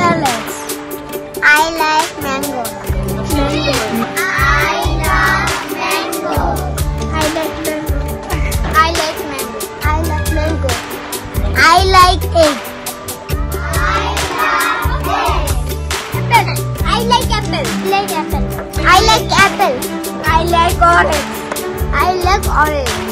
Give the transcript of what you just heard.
colors. I like mango. Mango. I love mango. I like mango. I like mango. I like mango. I like egg. I like apple. I like apple. I like orange. I like orange.